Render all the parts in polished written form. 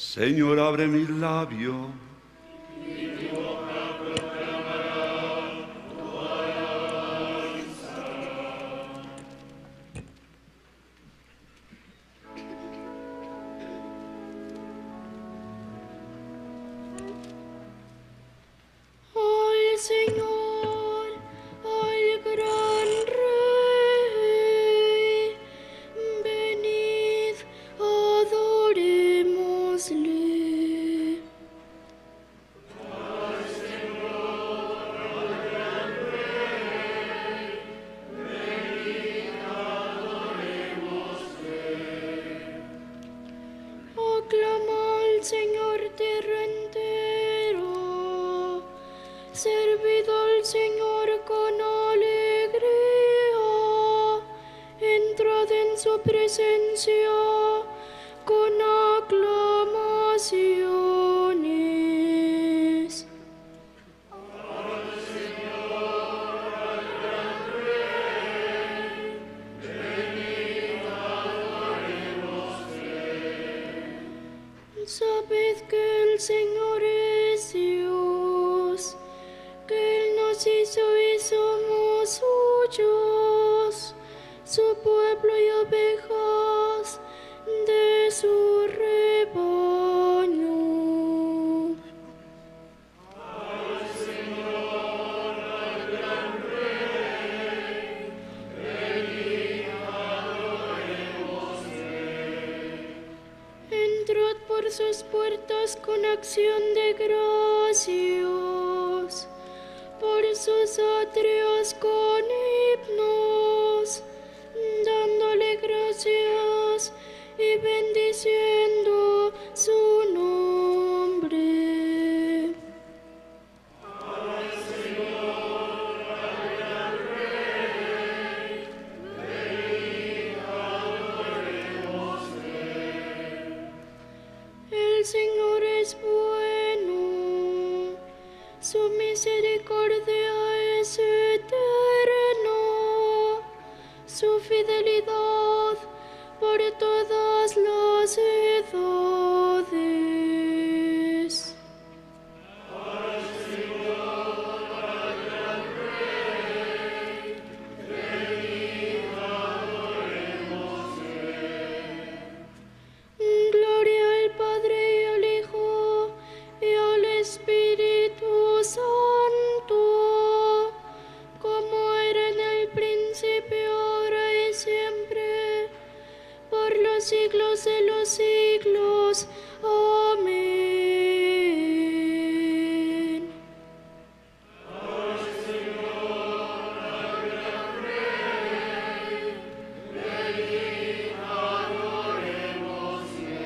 Señor, abre mis labios. Al Señor, al gran Rey, venid, adorémosle. Al Señor, al gran Rey, venid, adorémosle. Aclama al Señor tierra entera. Servid al Señor con alegría, entrad en su presencia con aclamaciones. Al Señor, al gran Rey, venid, adorémosle. Sabed que el Señor es Dios, que Él nos hizo y somos suyos, su pueblo y ovejas de su rebaño. Al Señor, al gran Rey, venid, adorémosle. Entrad por sus puertas con acción de gracias, por sus atrios con himnos, dándole gracias y bendiciendo su nombre. Al Señor, al gran Rey, venid, adorémosle. El Señor es bueno, su misericordia es eterna, su fidelidad por todas las edades. Al Señor, al gran Rey, venid, adorémosle. Gloria al Padre y al Hijo y al Espíritu Santo, como era en el principio, ahora y siempre, por los siglos de los siglos. Amén. Al Señor, al gran Rey, venid, adorémosle.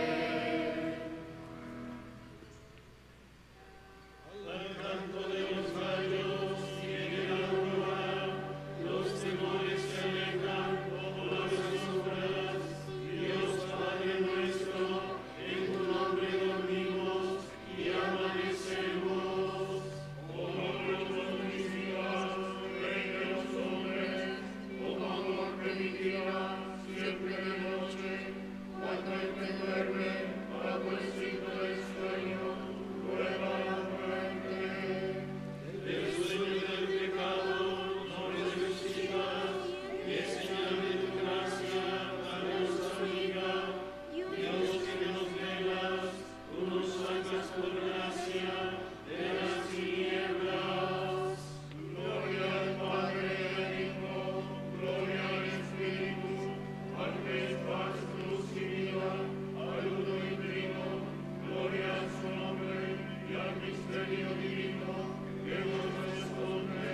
Al canto de los gallos viene la aurora, los temores se alejan como las sombras. Dios Padre nuestro, en tu nombre dormimos y amanecemos. Como nuestros mis días, Rey de los hombres, como amor permitirá, siempre de noche, cuando el que duerme bajo el signo del sueño, prueba la muerte. Del sueño y del pecado no les desdigas, y enséñame tu gracia, Dios amiga. Dios que nos velas, tú nos sacas por gracia de las tinieblas. Gloria al Padre y al Hijo, gloria al Espíritu, al que es paz, luz y vida, al uno y trino. Gloria a su nombre y al misterio divino que nos responde.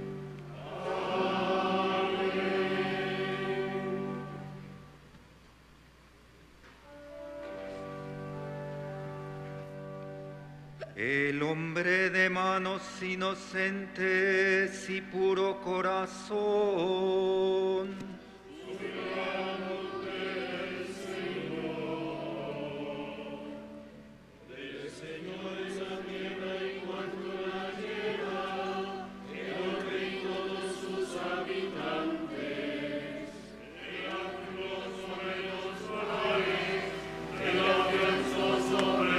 El hombre de manos inocentes y puro corazón. Del Señor es la tierra y cuanto la lleva, el orbe y todos sus habitantes. El afluo sobre los mares, el afianzó sobre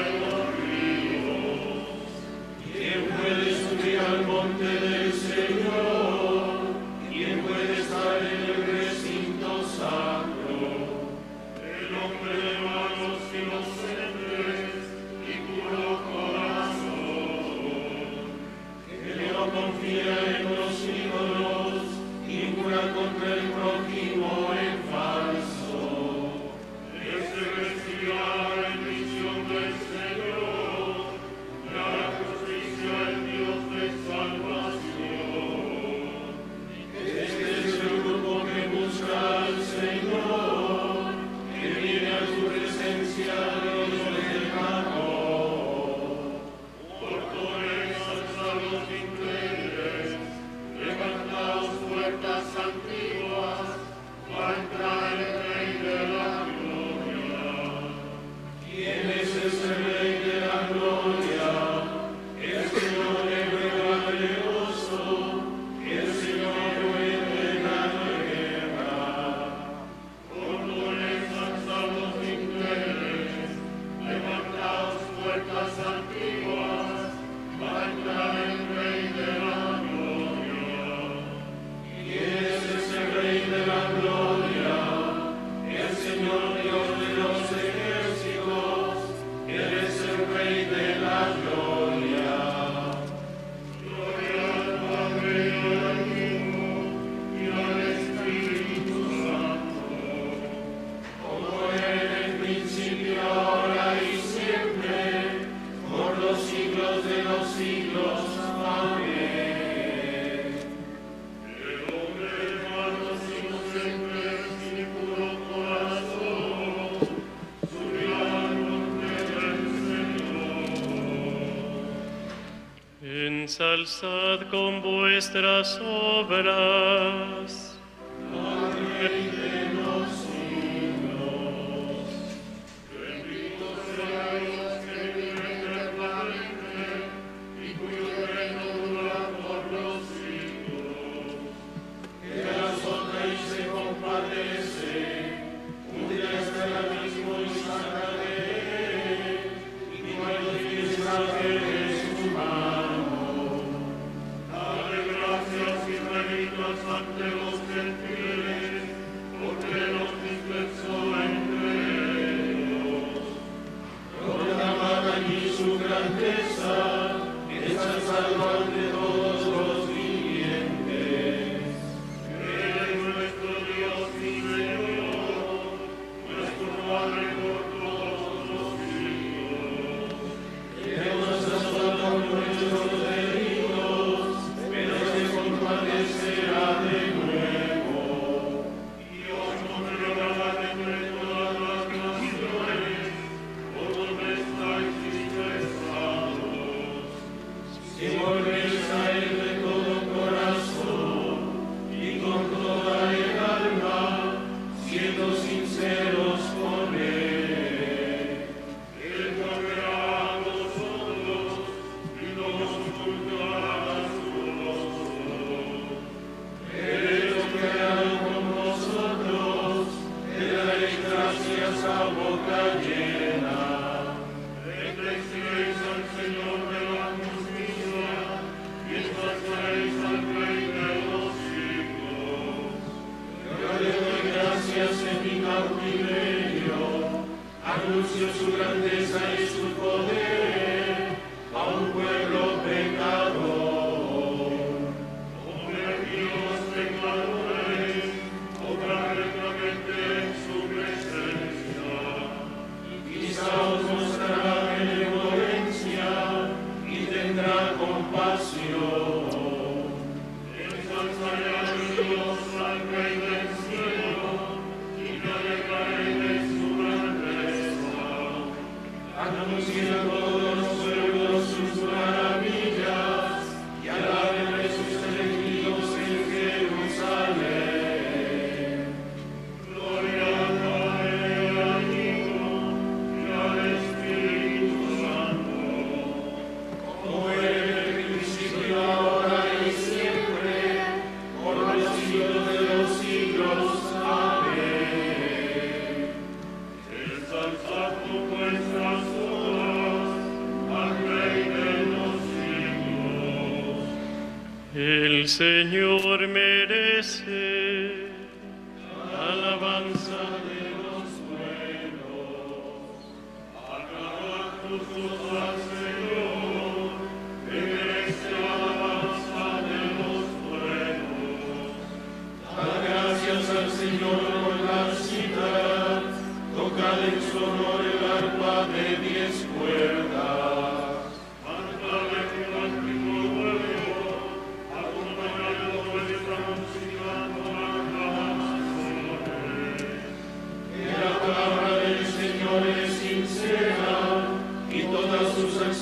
ensalzad con vuestras obras. El Señor merece alabanza de los pueblos. Aclamad justos al Señor, que merece alabanza de los pueblos. Dad gracias al Señor con la cítara, tocad en su honor el arpa de 10 cuerdas. Sus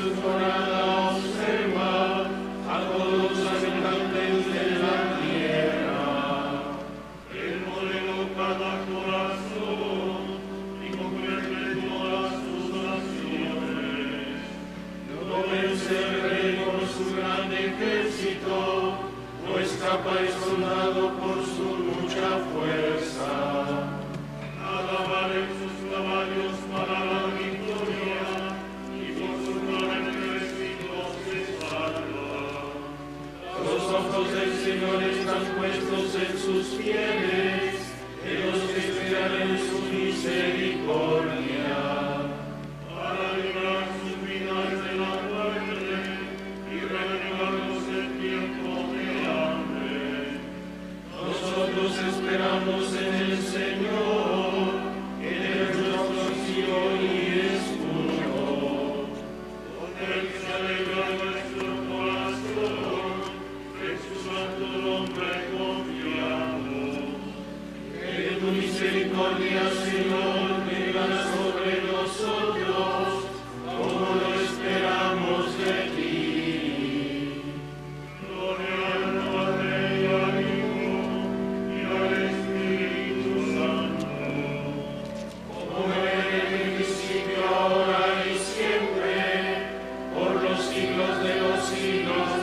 su morada observa a todos los habitantes de la tierra. Él modeló cada corazón y completó a sus naciones. No vence el rey por su gran ejército, no escapa el soldado por su mucha fuerza. Nada valen sus caballos para la victoria, y por su gran ejército se salva. Los ojos del Señor están puestos en sus fieles, en los que esperan en su misericordia. Para librar sus vidas de la muerte y renovarlos en tiempo de hambre. Nosotros esperamos en el Señor, en el Dios rocío y escudo. Con él se alegra nuestro corazón, en su santo nombre confiamos. Que tu misericordia, Señor, venga sobre nosotros, como lo esperamos de ti. Gloria al Padre y al Hijo y al Espíritu Santo. Como era en el principio, ahora y siempre, por los siglos de los siglos.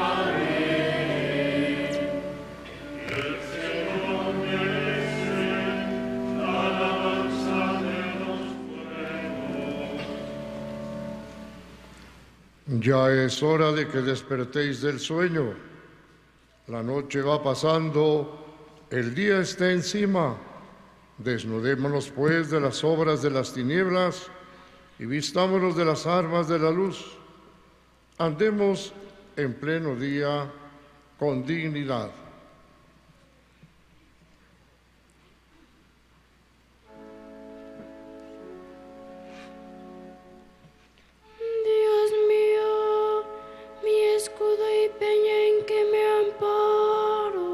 Amén. El Señor merece la alabanza de los pueblos. Ya es hora de que despertéis del sueño. La noche va pasando, el día está encima. Desnudémonos pues de las obras de las tinieblas y vistámonos de las armas de la luz. Andemos en pleno día con dignidad. Dios mío, mi escudo y peña en que me amparo.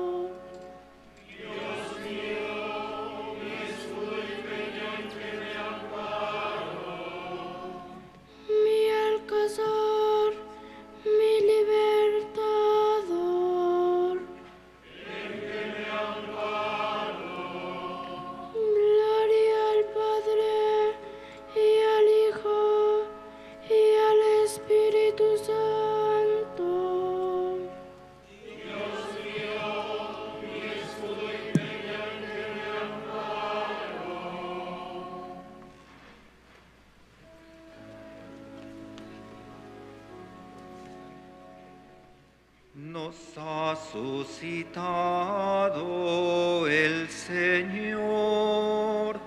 Mi alcázar, mi libertador. Gloria al Padre y al Hijo y al Espíritu Santo. Nos ha suscitado el Señor.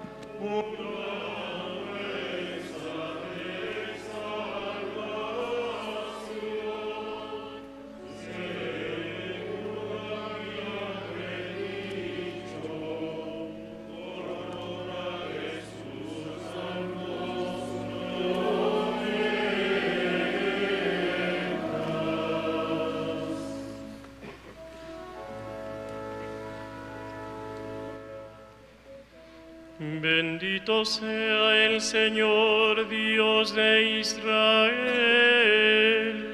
Bendito sea el Señor, Dios de Israel.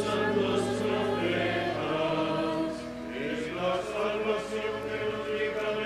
Salvación que nos llega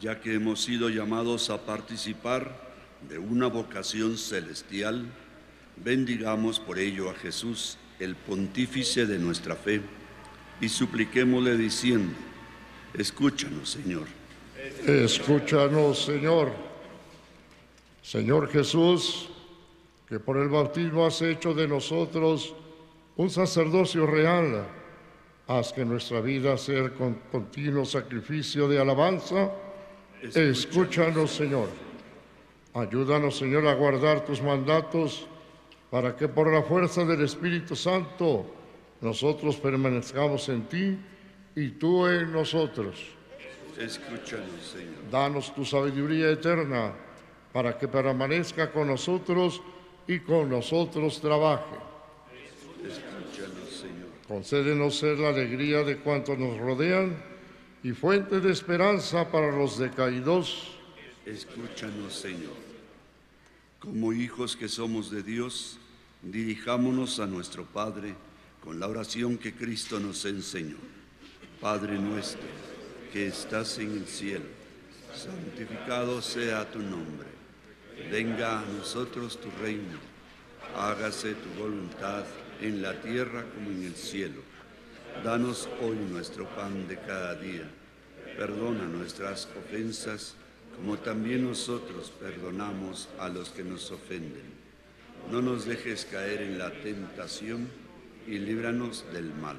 ya que hemos sido llamados a participar de una vocación celestial, bendigamos por ello a Jesús, el pontífice de nuestra fe, y supliquémosle diciendo: escúchanos, Señor. Escúchanos, Señor. Señor Jesús, que por el bautismo has hecho de nosotros un sacerdocio real, haz que nuestra vida sea el continuo sacrificio de alabanza. Escúchanos, Señor. Ayúdanos, Señor, a guardar tus mandatos, para que por la fuerza del Espíritu Santo nosotros permanezcamos en ti y tú en nosotros. Escúchanos, Señor. Danos tu sabiduría eterna, para que permanezca con nosotros y con nosotros trabaje. Escúchanos, Señor. Concédenos ser la alegría de cuantos nos rodean y fuente de esperanza para los decaídos. Escúchanos, Señor. Como hijos que somos de Dios, dirijámonos a nuestro Padre con la oración que Cristo nos enseñó. Padre nuestro, que estás en el cielo, santificado sea tu nombre. Venga a nosotros tu reino. Hágase tu voluntad en la tierra como en el cielo. Danos hoy nuestro pan de cada día. Perdona nuestras ofensas, como también nosotros perdonamos a los que nos ofenden. No nos dejes caer en la tentación y líbranos del mal.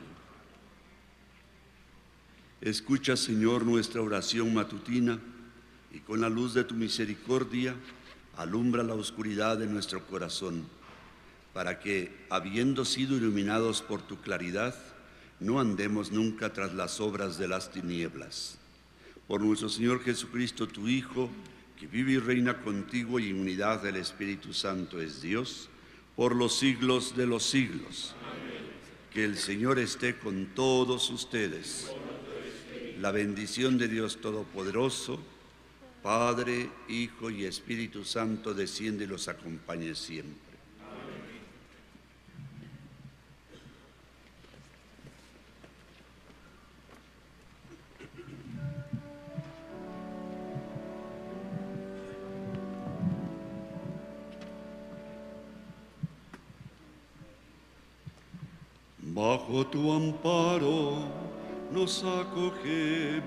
Escucha, Señor, nuestra oración matutina y con la luz de tu misericordia alumbra la oscuridad de nuestro corazón, para que, habiendo sido iluminados por tu claridad, no andemos nunca tras las obras de las tinieblas. Por nuestro Señor Jesucristo, tu Hijo, que vive y reina contigo y en unidad del Espíritu Santo es Dios, por los siglos de los siglos. Amén. Que el Señor esté con todos ustedes. La bendición de Dios Todopoderoso, Padre, Hijo y Espíritu Santo, desciende y los acompañe siempre. Bajo tu amparo nos acogemos.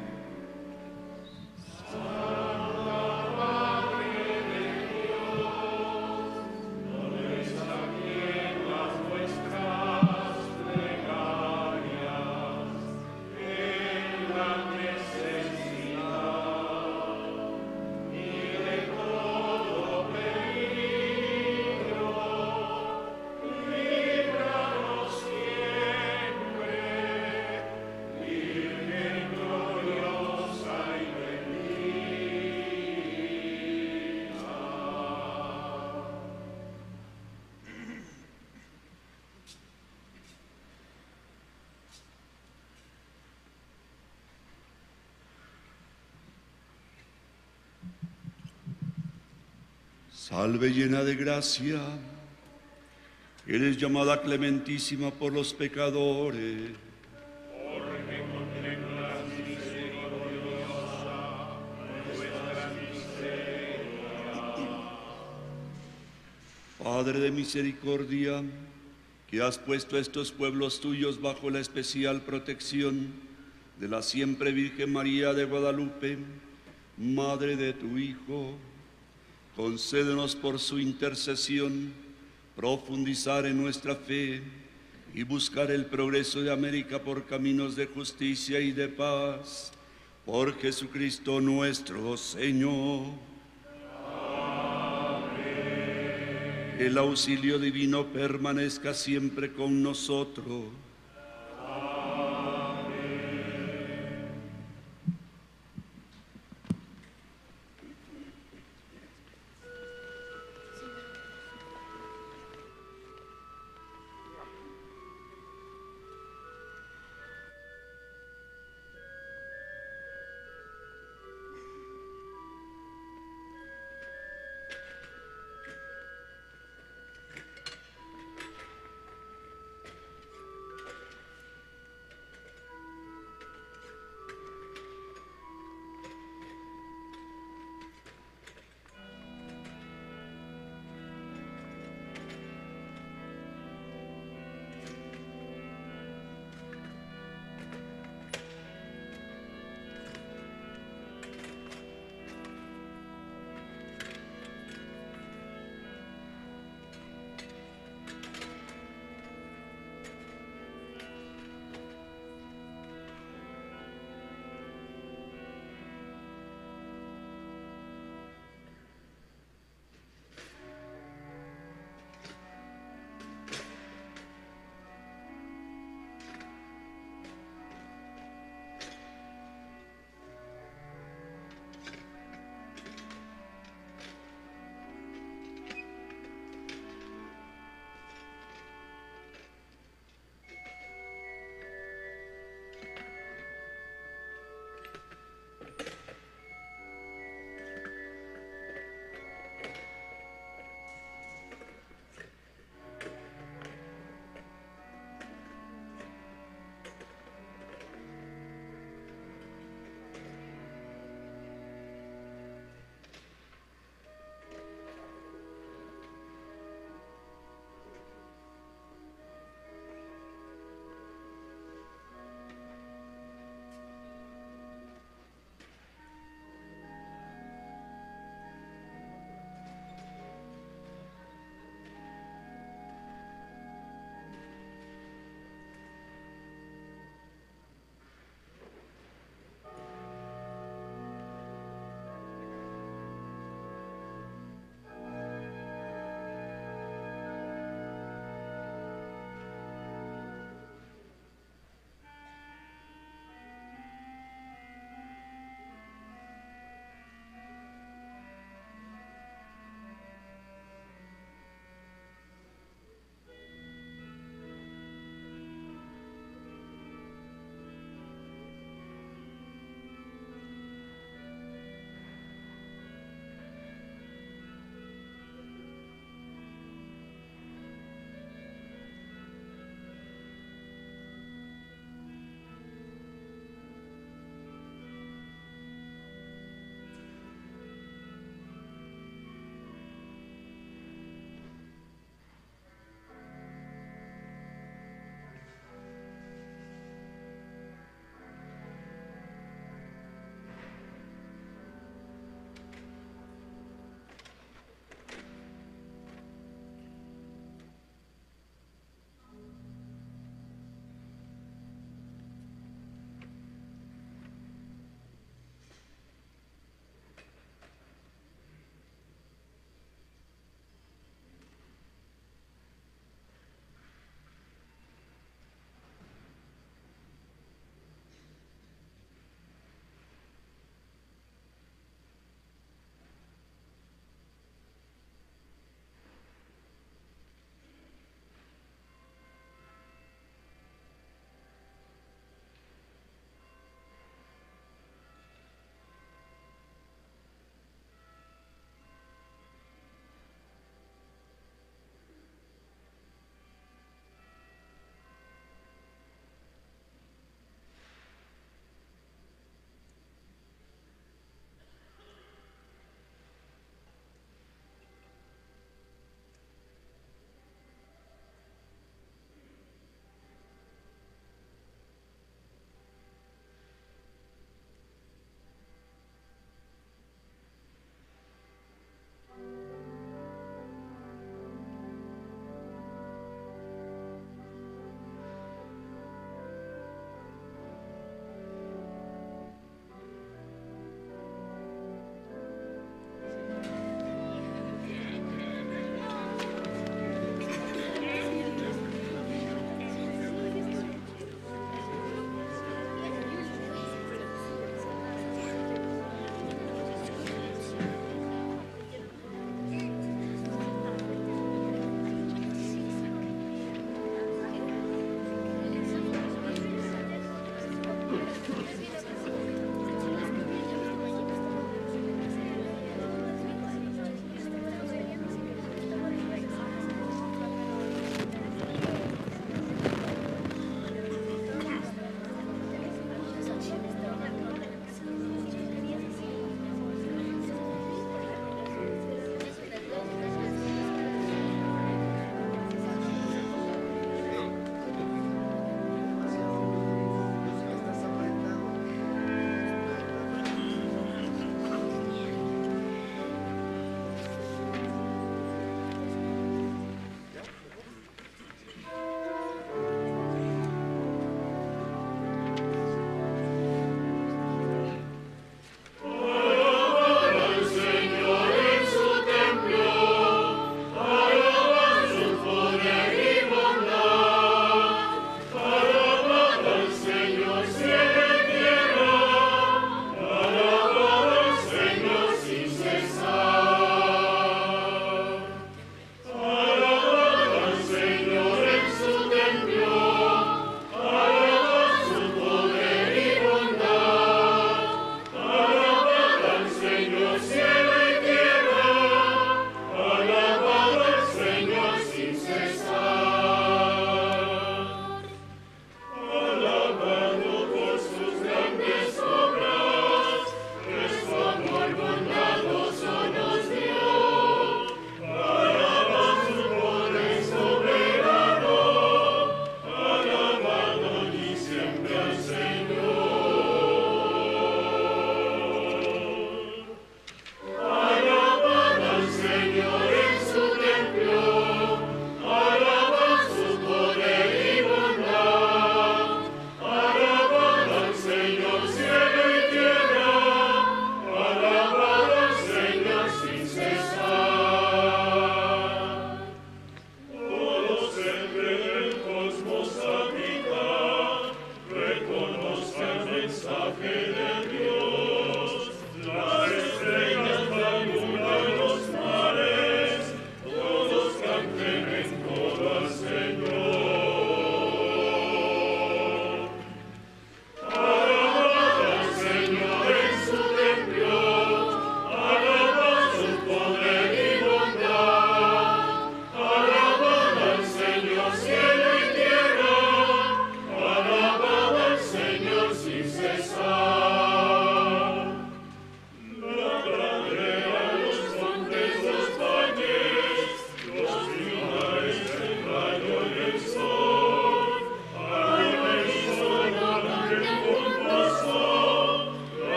Salve llena de gracia, eres llamada clementísima por los pecadores. Porque contemplas misericordiosa nuestra miseria. Padre de misericordia, que has puesto a estos pueblos tuyos bajo la especial protección de la siempre Virgen María de Guadalupe, Madre de tu Hijo, concédenos por su intercesión profundizar en nuestra fe y buscar el progreso de América por caminos de justicia y de paz. Por Jesucristo nuestro Señor. Amén. El auxilio divino permanezca siempre con nosotros.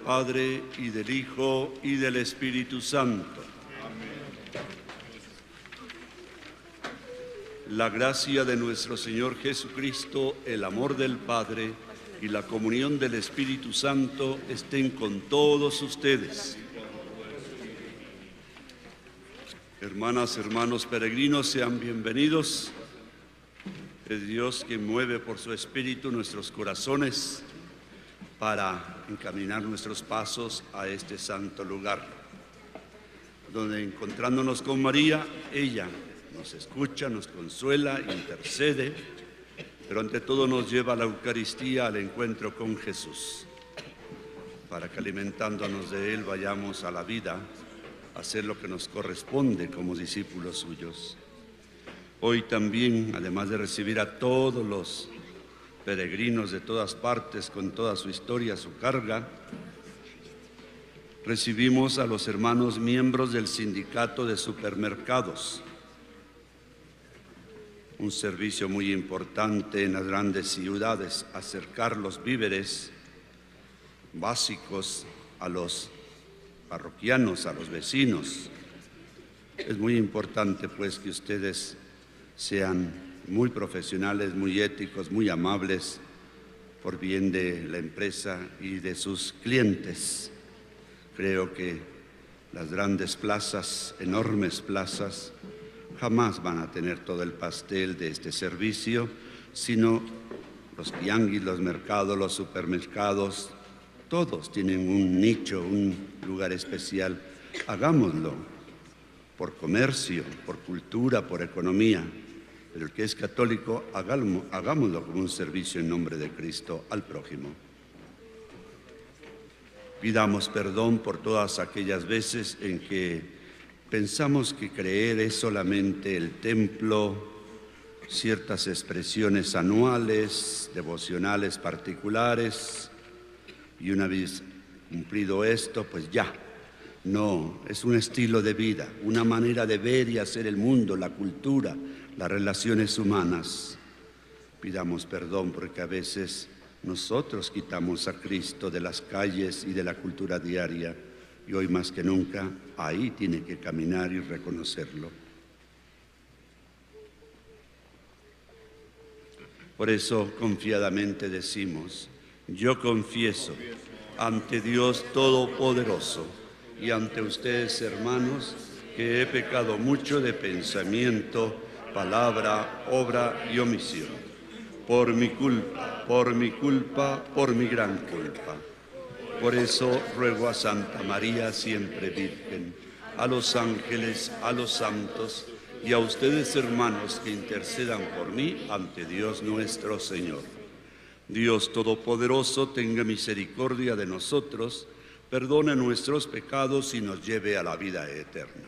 Padre, y del Hijo, y del Espíritu Santo. La gracia de nuestro Señor Jesucristo, el amor del Padre y la comunión del Espíritu Santo estén con todos ustedes. Hermanas, hermanos peregrinos, sean bienvenidos. Es Dios quien mueve por su Espíritu nuestros corazones para encaminar nuestros pasos a este santo lugar, donde encontrándonos con María, ella nos escucha, nos consuela, intercede, pero ante todo nos lleva a la Eucaristía, al encuentro con Jesús, para que alimentándonos de Él vayamos a la vida, a hacer lo que nos corresponde como discípulos suyos. Hoy también, además de recibir a todos los peregrinos de todas partes con toda su historia, su carga, recibimos a los hermanos miembros del sindicato de supermercados, un servicio muy importante en las grandes ciudades, acercar los víveres básicos a los parroquianos, a los vecinos. Es muy importante pues que ustedes sean muy profesionales, muy éticos, muy amables, por bien de la empresa y de sus clientes. Creo que las grandes plazas, enormes plazas, jamás van a tener todo el pastel de este servicio, sino los tianguis, los mercados, los supermercados, todos tienen un nicho, un lugar especial. Hagámoslo por comercio, por cultura, por economía. Pero el que es católico, hagámoslo como un servicio en nombre de Cristo al prójimo. Pidamos perdón por todas aquellas veces en que pensamos que creer es solamente el templo, ciertas expresiones anuales, devocionales particulares, y una vez cumplido esto, pues ya. No, es un estilo de vida, una manera de ver y hacer el mundo, la cultura, las relaciones humanas. Pidamos perdón porque a veces nosotros quitamos a Cristo de las calles y de la cultura diaria, y hoy más que nunca ahí tiene que caminar y reconocerlo. Por eso confiadamente decimos: yo confieso ante Dios Todopoderoso y ante ustedes, hermanos, que he pecado mucho de pensamiento, palabra, obra y omisión, por mi culpa, por mi gran culpa. Por eso ruego a Santa María, siempre Virgen, a los ángeles, a los santos y a ustedes, hermanos, que intercedan por mí ante Dios nuestro Señor. Dios Todopoderoso tenga misericordia de nosotros, perdone nuestros pecados y nos lleve a la vida eterna.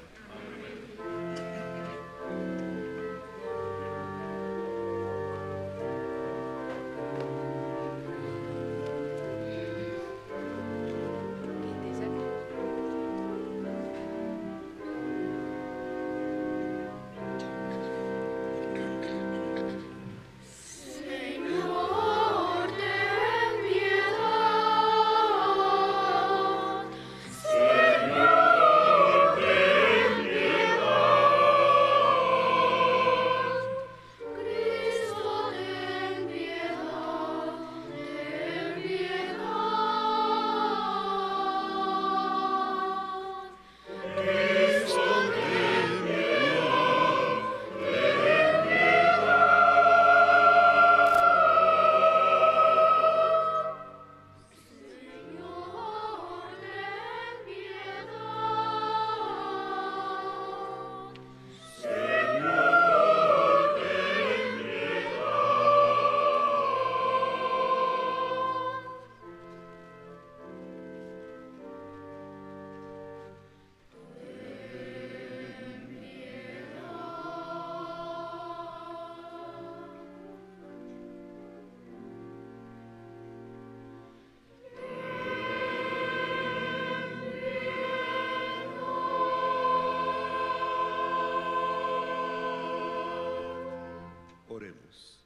Oremos.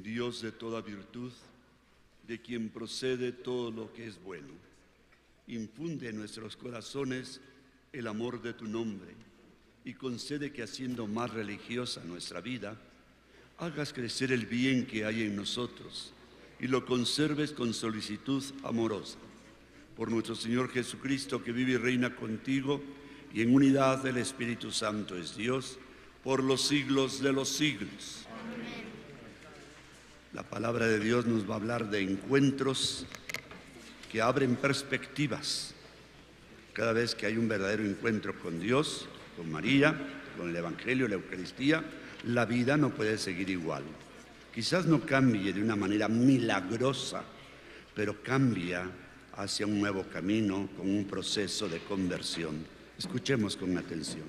Dios de toda virtud, de quien procede todo lo que es bueno, infunde en nuestros corazones el amor de tu nombre y concede que, haciendo más religiosa nuestra vida, hagas crecer el bien que hay en nosotros y lo conserves con solicitud amorosa. Por nuestro Señor Jesucristo, que vive y reina contigo y en unidad del Espíritu Santo es Dios, por los siglos de los siglos. Amén. La palabra de Dios nos va a hablar de encuentros que abren perspectivas. Cada vez que hay un verdadero encuentro con Dios, con María, con el Evangelio, la Eucaristía, la vida no puede seguir igual. Quizás no cambie de una manera milagrosa, pero cambia hacia un nuevo camino con un proceso de conversión. Escuchemos con atención.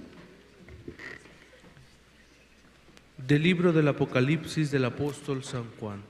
Del libro del Apocalipsis del apóstol San Juan.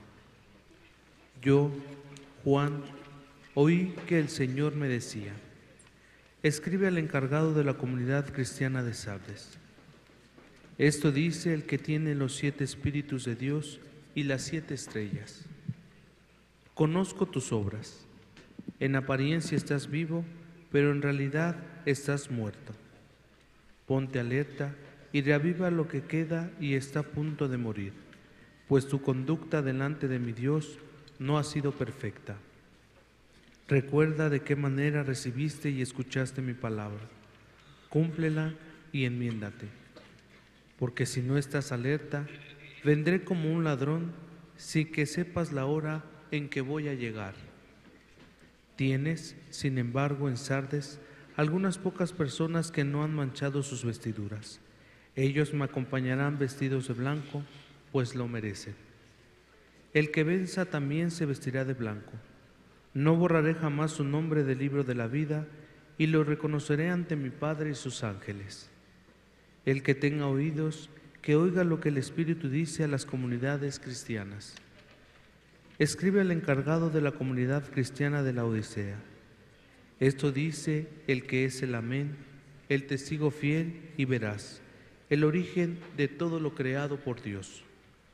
Yo, Juan, oí que el Señor me decía: escribe al encargado de la comunidad cristiana de Sardes. Esto dice el que tiene los 7 espíritus de Dios y las 7 estrellas. Conozco tus obras. En apariencia estás vivo, pero en realidad estás muerto. Ponte alerta y reaviva lo que queda y está a punto de morir, pues tu conducta delante de mi Dios no ha sido perfecta. Recuerda de qué manera recibiste y escuchaste mi palabra. Cúmplela y enmiéndate. Porque si no estás alerta, vendré como un ladrón sin que sepas la hora en que voy a llegar. Tienes, sin embargo, en Sardes algunas pocas personas que no han manchado sus vestiduras. Ellos me acompañarán vestidos de blanco, pues lo merecen. El que venza también se vestirá de blanco. No borraré jamás su nombre del libro de la vida y lo reconoceré ante mi Padre y sus ángeles. El que tenga oídos, que oiga lo que el Espíritu dice a las comunidades cristianas. Escribe al encargado de la comunidad cristiana de la Odisea. Esto dice el que es el Amén, el testigo fiel y veraz, el origen de todo lo creado por Dios.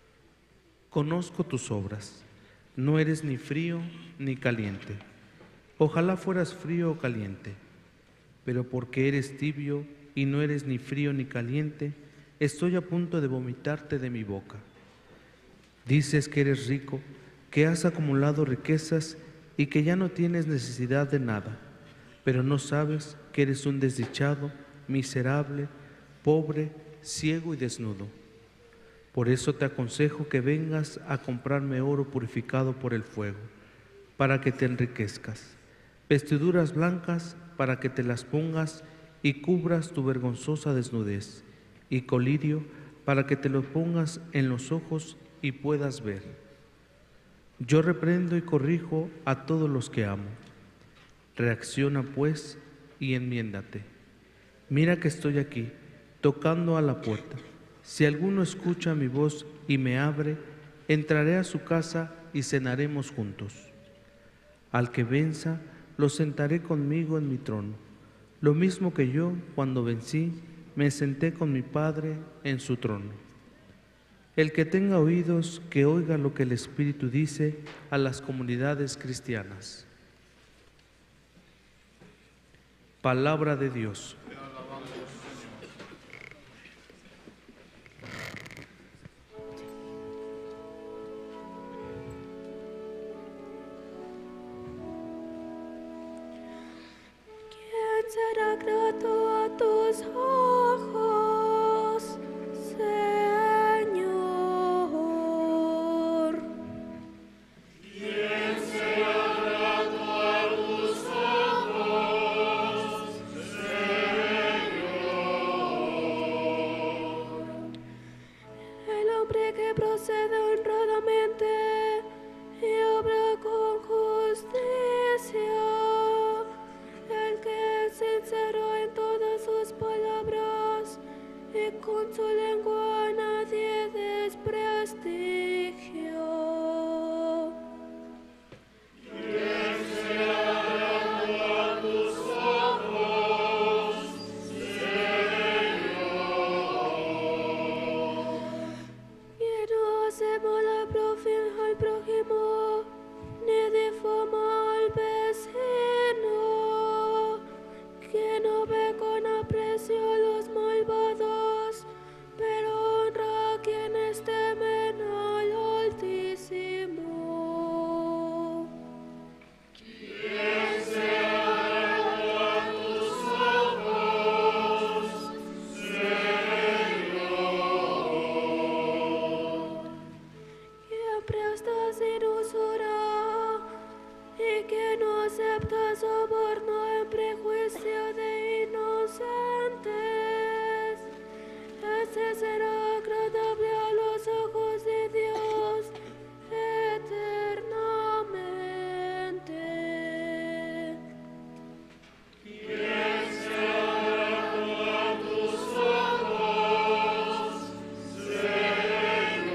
Conozco tus obras. No eres ni frío ni caliente. Ojalá fueras frío o caliente, pero porque eres tibio y no eres ni frío ni caliente, estoy a punto de vomitarte de mi boca. Dices que eres rico, que has acumulado riquezas y que ya no tienes necesidad de nada, pero no sabes que eres un desdichado, miserable, pobre, ciego y desnudo. Por eso te aconsejo que vengas a comprarme oro purificado por el fuego, para que te enriquezcas, vestiduras blancas para que te las pongas y cubras tu vergonzosa desnudez, y colirio para que te lo pongas en los ojos y puedas ver. Yo reprendo y corrijo a todos los que amo. Reacciona pues y enmiéndate. Mira que estoy aquí, tocando a la puerta. Si alguno escucha mi voz y me abre, entraré a su casa y cenaremos juntos. Al que venza, lo sentaré conmigo en mi trono, lo mismo que yo, cuando vencí, me senté con mi Padre en su trono. El que tenga oídos, que oiga lo que el Espíritu dice a las comunidades cristianas. Palabra de Dios. Será grato a tus ojos, Señor. ¿Quién será grato a tus ojos, Señor? El hombre que procede honradamente y obra con justicia, el que es sincero en todas sus palabras, no acepta soborno en prejuicio de inocentes. Ese será agradable a los ojos de Dios eternamente. ¿Quién se abrajo a tus ojos, Señor?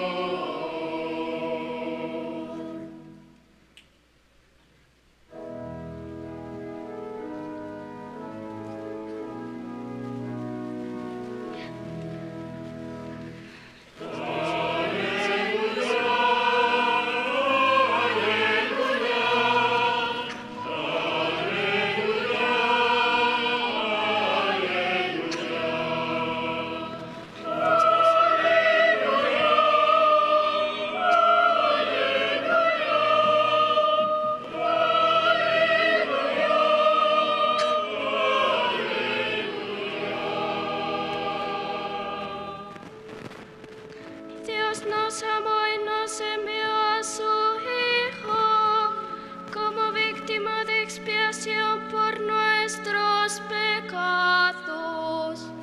Dios nos amó y nos envió a su Hijo como víctima de expiación por nuestros pecados.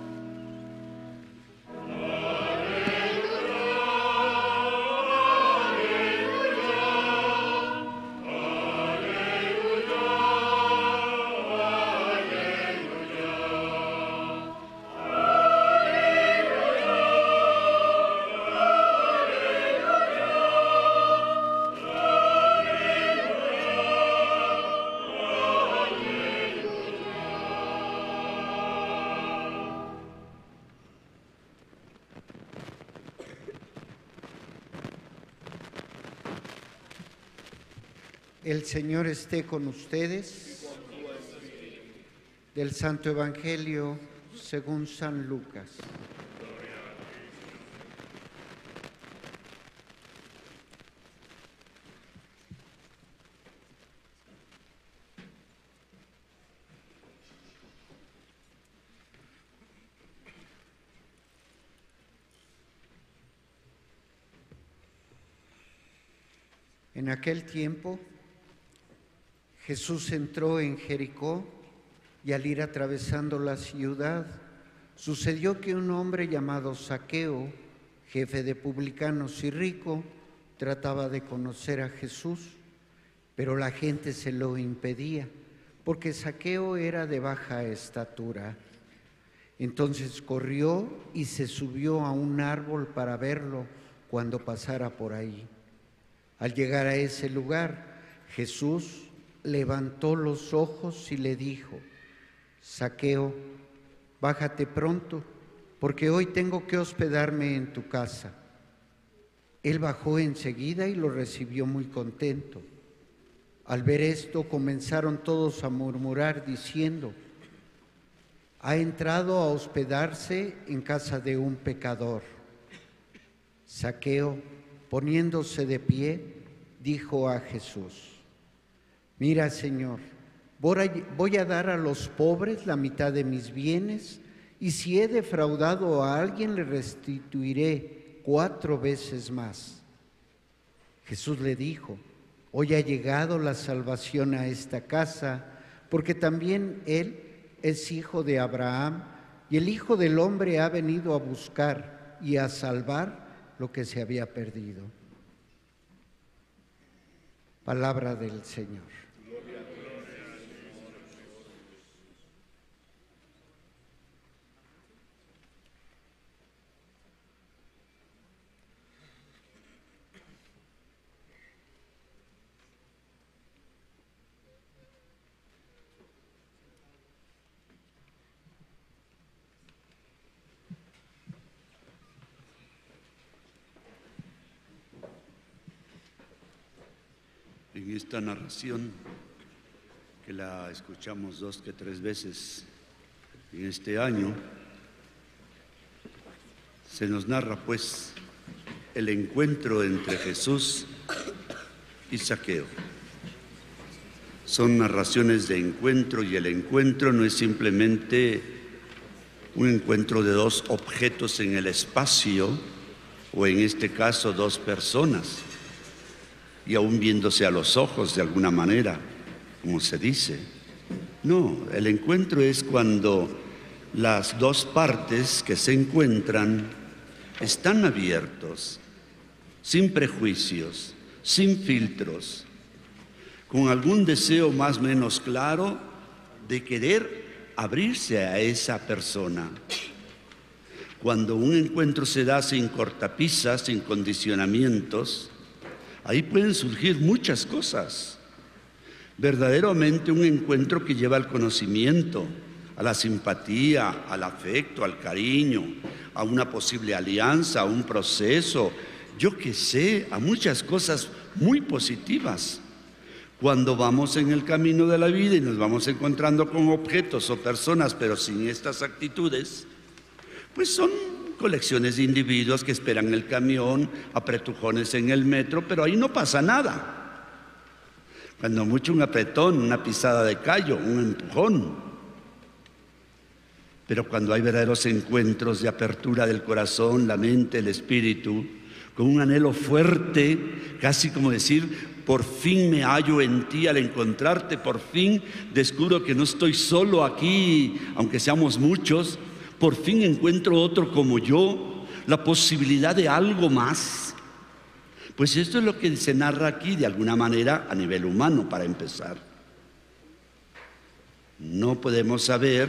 El Señor esté con ustedes. Del Santo Evangelio según San Lucas. En aquel tiempo, Jesús entró en Jericó y al ir atravesando la ciudad, sucedió que un hombre llamado Zaqueo, jefe de publicanos y rico, trataba de conocer a Jesús, pero la gente se lo impedía, porque Zaqueo era de baja estatura. Entonces corrió y se subió a un árbol para verlo cuando pasara por ahí. Al llegar a ese lugar, Jesús levantó los ojos y le dijo: Zaqueo, bájate pronto, porque hoy tengo que hospedarme en tu casa. Él bajó enseguida y lo recibió muy contento. Al ver esto, comenzaron todos a murmurar diciendo: ha entrado a hospedarse en casa de un pecador. Zaqueo, poniéndose de pie, dijo a Jesús: mira, Señor, voy a dar a los pobres la mitad de mis bienes, y si he defraudado a alguien, le restituiré 4 veces más. Jesús le dijo: hoy ha llegado la salvación a esta casa, porque también él es hijo de Abraham, y el Hijo del Hombre ha venido a buscar y a salvar lo que se había perdido. Palabra del Señor. En esta narración, que la escuchamos 2 que 3 veces en este año, se nos narra pues el encuentro entre Jesús y Zaqueo. Son narraciones de encuentro, y el encuentro no es simplemente un encuentro de 2 objetos en el espacio, o en este caso 2 personas, y aún viéndose a los ojos de alguna manera, como se dice. No, el encuentro es cuando las dos partes que se encuentran están abiertos, sin prejuicios, sin filtros, con algún deseo más o menos claro de querer abrirse a esa persona. Cuando un encuentro se da sin cortapisas, sin condicionamientos, ahí pueden surgir muchas cosas. Verdaderamente un encuentro que lleva al conocimiento, a la simpatía, al afecto, al cariño, a una posible alianza, a un proceso, yo qué sé, a muchas cosas muy positivas. Cuando vamos en el camino de la vida y nos vamos encontrando con objetos o personas, pero sin estas actitudes, pues son colecciones de individuos que esperan el camión, apretujones en el metro, pero ahí no pasa nada. Cuando mucho un apretón, una pisada de callo, un empujón. Pero cuando hay verdaderos encuentros de apertura del corazón, la mente, el espíritu, con un anhelo fuerte, casi como decir, por fin me hallo en ti al encontrarte, por fin descubro que no estoy solo aquí, aunque seamos muchos, por fin encuentro otro como yo, la posibilidad de algo más. Pues esto es lo que se narra aquí de alguna manera a nivel humano, para empezar. No podemos saber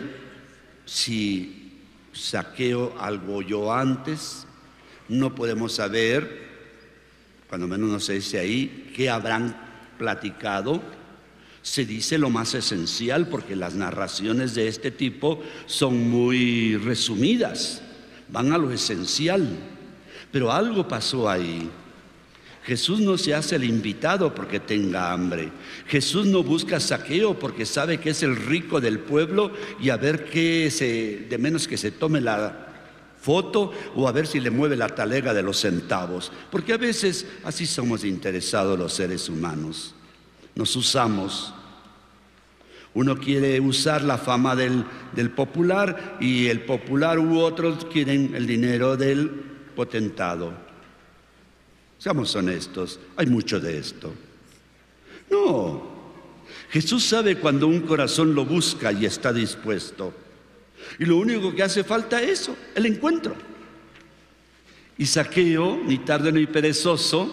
si Zaqueo algo oyó antes, no podemos saber, cuando menos no se dice ahí, qué habrán platicado. Se dice lo más esencial porque las narraciones de este tipo son muy resumidas, van a lo esencial, pero algo pasó ahí. Jesús no se hace el invitado porque tenga hambre. Jesús no busca a Zaqueo porque sabe que es el rico del pueblo y a ver qué de menos que se tome la foto o a ver si le mueve la talega de los centavos. Porque a veces así somos interesados los seres humanos. Nos usamos. Uno quiere usar la fama del popular y el popular u otros quieren el dinero del potentado. Seamos honestos, hay mucho de esto. No, Jesús sabe cuando un corazón lo busca y está dispuesto. Y lo único que hace falta es eso, el encuentro. Y Zaqueo, ni tardo ni perezoso,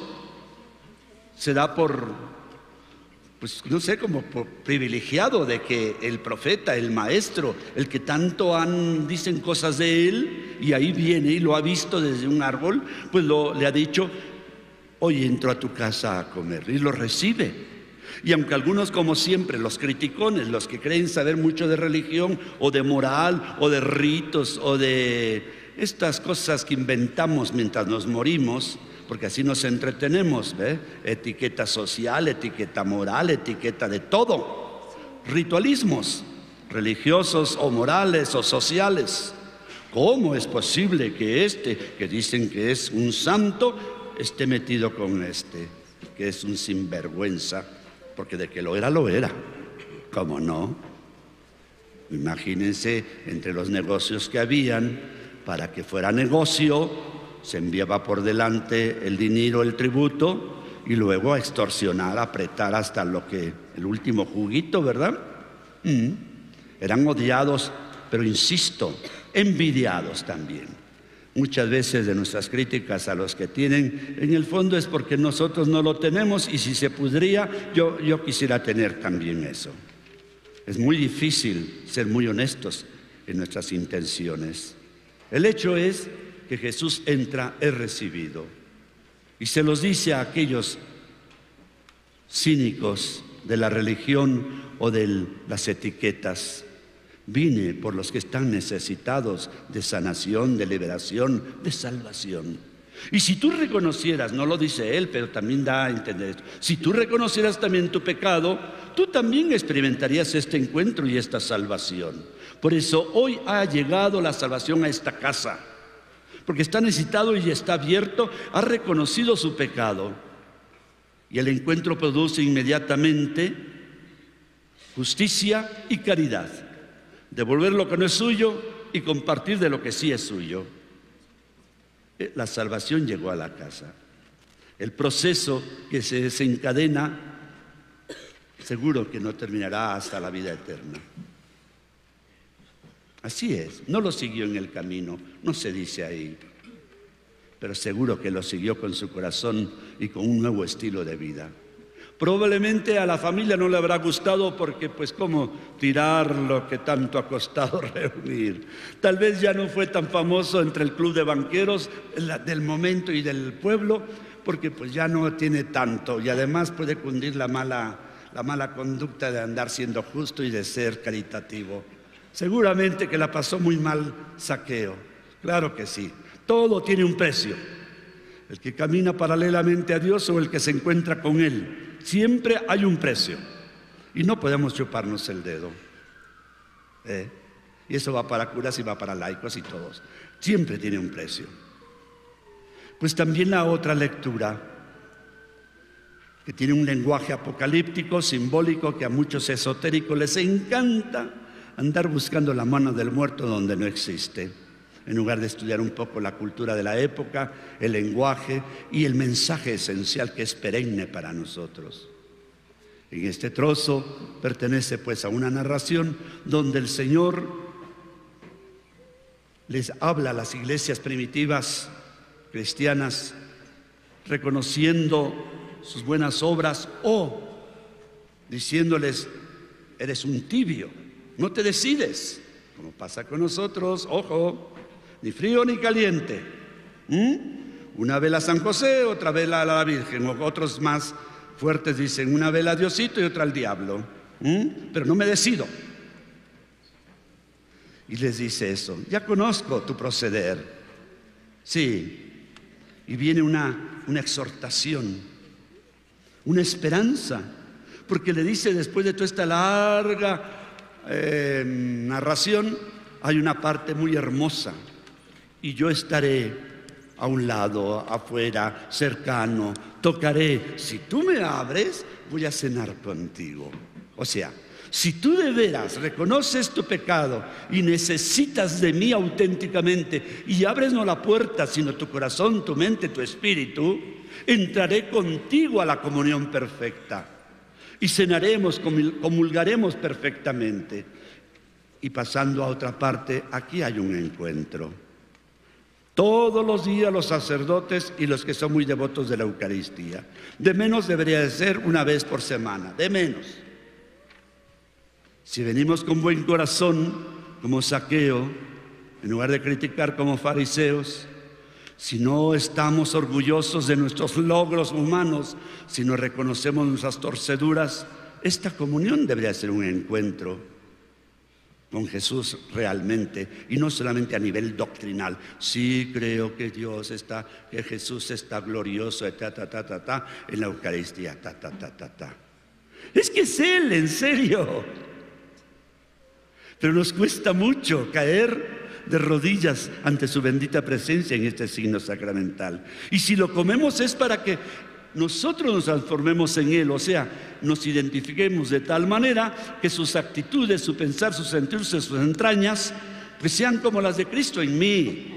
se da por, pues no sé, como por privilegiado de que el profeta, el maestro, el que tanto dicen cosas de él, y ahí viene y lo ha visto desde un árbol, pues le ha dicho: hoy entro a tu casa a comer, y lo recibe. Y aunque algunos, como siempre, los criticones, los que creen saber mucho de religión o de moral o de ritos o de estas cosas que inventamos mientras nos morimos, porque así nos entretenemos, ¿ve? Etiqueta social, etiqueta moral, etiqueta de todo, ritualismos religiosos o morales o sociales. ¿Cómo es posible que que dicen que es un santo, esté metido con que es un sinvergüenza? Porque de que lo era, lo era. ¿Cómo no? Imagínense, entre los negocios que habían, para que fuera negocio, se enviaba por delante el dinero, el tributo, y luego a extorsionar, a apretar hasta el último juguito, ¿verdad? Eran odiados, pero insisto, envidiados también. Muchas veces de nuestras críticas a los que tienen, en el fondo es porque nosotros no lo tenemos, y si se podría, yo quisiera tener también eso. Es muy difícil ser muy honestos en nuestras intenciones. El hecho es que Jesús entra, es recibido, y se los dice a aquellos cínicos de la religión o de las etiquetas: vine por los que están necesitados de sanación, de liberación, de salvación. Y si tú reconocieras, no lo dice él, pero también da a entender esto, si tú reconocieras también tu pecado, tú también experimentarías este encuentro y esta salvación. Por eso hoy ha llegado la salvación a esta casa, porque está necesitado y está abierto, ha reconocido su pecado, y el encuentro produce inmediatamente justicia y caridad. Devolver lo que no es suyo y compartir de lo que sí es suyo. La salvación llegó a la casa. El proceso que se desencadena seguro que no terminará hasta la vida eterna. Así es, no lo siguió en el camino, no se dice ahí, pero seguro que lo siguió con su corazón y con un nuevo estilo de vida. Probablemente a la familia no le habrá gustado porque pues cómo tirar lo que tanto ha costado reunir. Tal vez ya no fue tan famoso entre el club de banqueros del momento y del pueblo porque pues ya no tiene tanto y además puede cundir la mala conducta de andar siendo justo y de ser caritativo. Seguramente que la pasó muy mal Zaqueo, claro que sí. Todo tiene un precio. El que camina paralelamente a Dios o el que se encuentra con Él. Siempre hay un precio. Y no podemos chuparnos el dedo. Y eso va para curas y va para laicos y todos. Siempre tiene un precio. Pues también la otra lectura, que tiene un lenguaje apocalíptico, simbólico, que a muchos esotéricos les encanta andar buscando la mano del muerto donde no existe, en lugar de estudiar un poco la cultura de la época, el lenguaje y el mensaje esencial que es perenne para nosotros. En este trozo pertenece pues a una narración donde el Señor les habla a las iglesias primitivas cristianas reconociendo sus buenas obras o diciéndoles: eres un tibio, no te decides, como pasa con nosotros, ojo, ni frío ni caliente. Una vela a San José, otra vela a la Virgen, o otros más fuertes dicen una vela a Diosito y otra al diablo, pero no me decido. Y les dice eso: ya conozco tu proceder. Sí, y viene una exhortación, una esperanza, porque le dice después de toda esta larga narración, hay una parte muy hermosa: y yo estaré a un lado, afuera, cercano, tocaré. Si tú me abres, voy a cenar contigo. O sea, si tú de veras reconoces tu pecado y necesitas de mí auténticamente y abres no la puerta, sino tu corazón, tu mente, tu espíritu, entraré contigo a la comunión perfecta. Y cenaremos, comulgaremos perfectamente. Y pasando a otra parte, aquí hay un encuentro. Todos los días los sacerdotes y los que son muy devotos de la Eucaristía. De menos debería de ser una vez por semana, de menos. Si venimos con buen corazón, como Zaqueo, en lugar de criticar como fariseos, si no estamos orgullosos de nuestros logros humanos, si no reconocemos nuestras torceduras, esta comunión debería ser un encuentro con Jesús realmente, y no solamente a nivel doctrinal. Sí, creo que Dios está, que Jesús está glorioso, en la Eucaristía, Es que es Él, en serio. Pero nos cuesta mucho caer de rodillas ante su bendita presencia en este signo sacramental. Y si lo comemos es para que nosotros nos transformemos en Él, o sea, nos identifiquemos de tal manera que sus actitudes, su pensar, sus sentirse, sus entrañas, pues sean como las de Cristo en mí.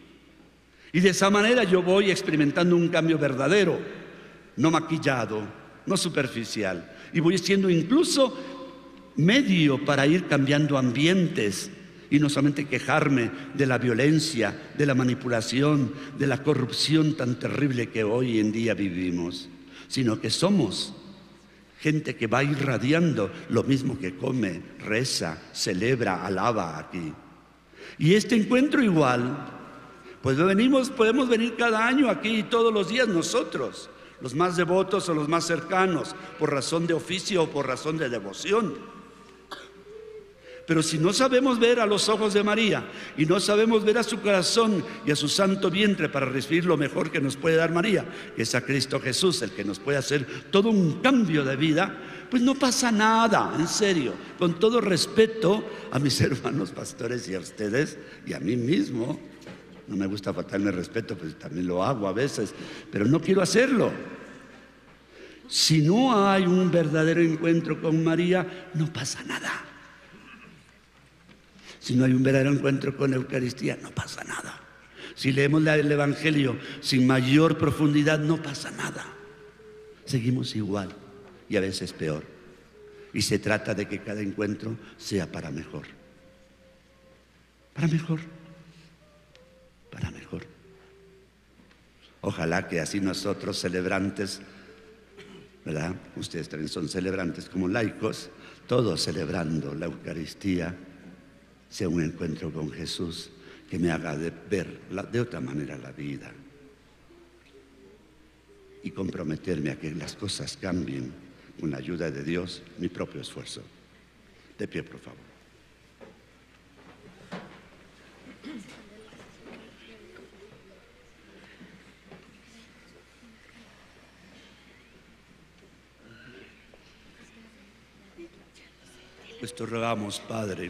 Y de esa manera yo voy experimentando un cambio verdadero, no maquillado, no superficial. Y voy siendo incluso medio para ir cambiando ambientes y no solamente quejarme de la violencia, de la manipulación, de la corrupción tan terrible que hoy en día vivimos, sino que somos gente que va irradiando lo mismo que come, reza, celebra, alaba aquí. Y este encuentro igual, pues podemos venir cada año aquí todos los días nosotros, los más devotos o los más cercanos, por razón de oficio o por razón de devoción. Pero si no sabemos ver a los ojos de María y no sabemos ver a su corazón y a su santo vientre para recibir lo mejor que nos puede dar María, que es a Cristo Jesús, el que nos puede hacer todo un cambio de vida, pues no pasa nada, en serio. Con todo respeto a mis hermanos pastores y a ustedes y a mí mismo. No me gusta faltarme respeto, pues también lo hago a veces, pero no quiero hacerlo. Si no hay un verdadero encuentro con María, no pasa nada. Si no hay un verdadero encuentro con la Eucaristía, no pasa nada. Si leemos el Evangelio sin mayor profundidad, no pasa nada. Seguimos igual y a veces peor. Y se trata de que cada encuentro sea para mejor. Para mejor. Para mejor. Ojalá que así nosotros celebrantes, ¿verdad? Ustedes también son celebrantes como laicos, todos celebrando la Eucaristía, sea un encuentro con Jesús que me haga ver de otra manera la vida y comprometerme a que las cosas cambien con la ayuda de Dios, mi propio esfuerzo. De pie, por favor. Pues te rogamos, Padre,